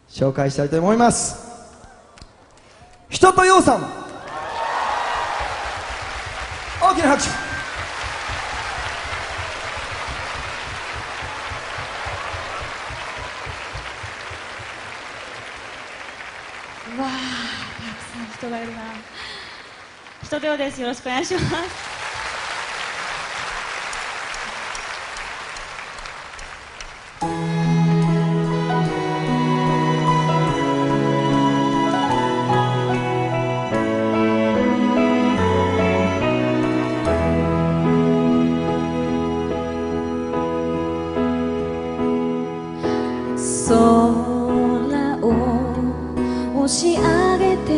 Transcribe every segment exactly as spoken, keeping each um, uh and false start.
紹介したいと思います。人とようさん、大きな拍手。 うわー、たくさん人がいるな。人とようです。よろしくお願いします。 空を押し上げて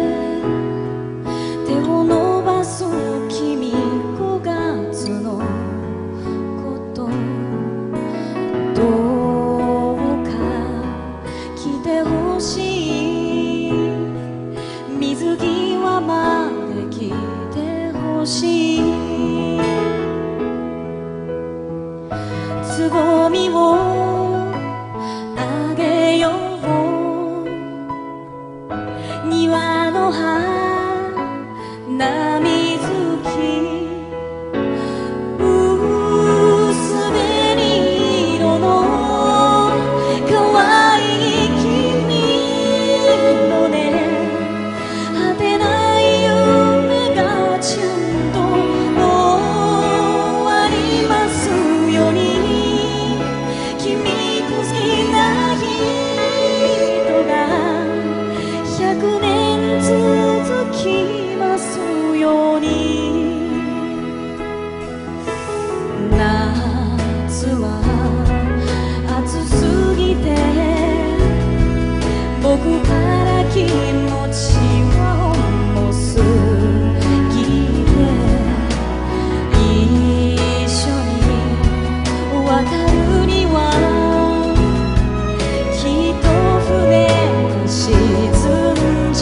手を伸ばす君、ごがつのことどうか来てほしい、水際まで来てほしい、つぼみを庭の花水木、薄紅色の可愛い君のね、果てない夢がちゃんと終わりますように、君と好きな人がひゃくねん続きますように。夏は暑すぎて僕から気持ちは重すぎて、一緒に渡るにはきっと船が沈む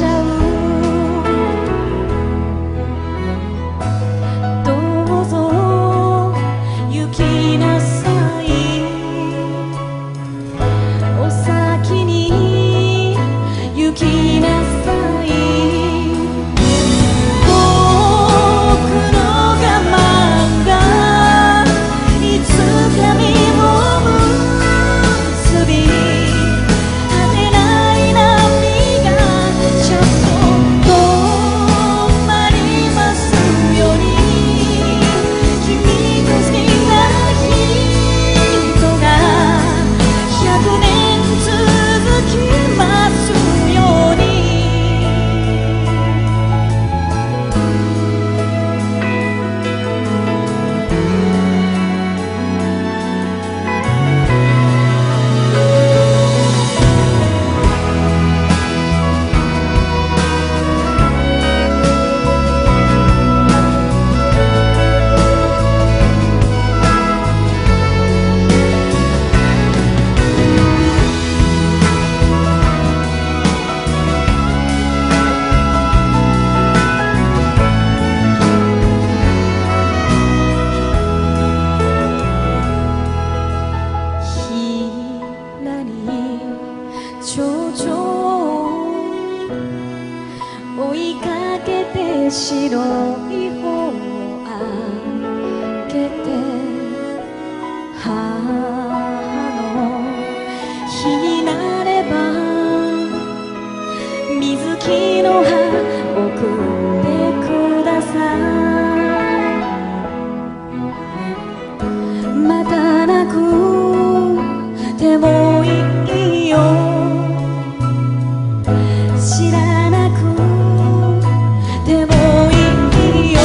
白い方を開けて、母の日になれば水木の葉送ってください。また泣くでもいいよ、知らなくでもいいよ。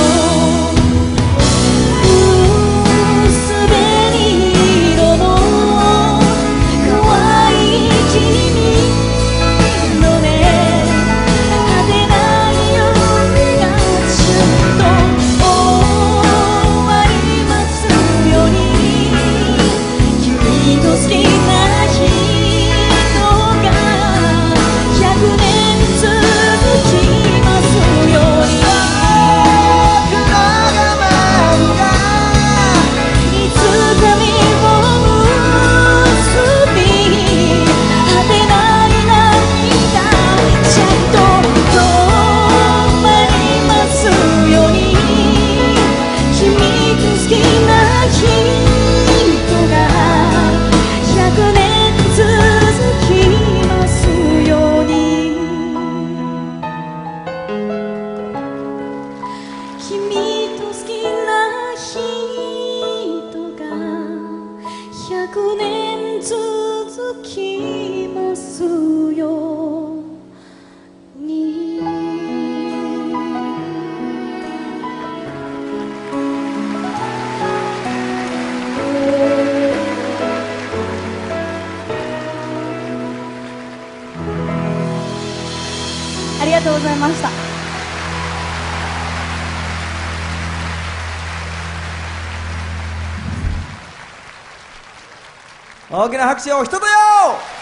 ありがとうございました。 大きな拍手を一つよ。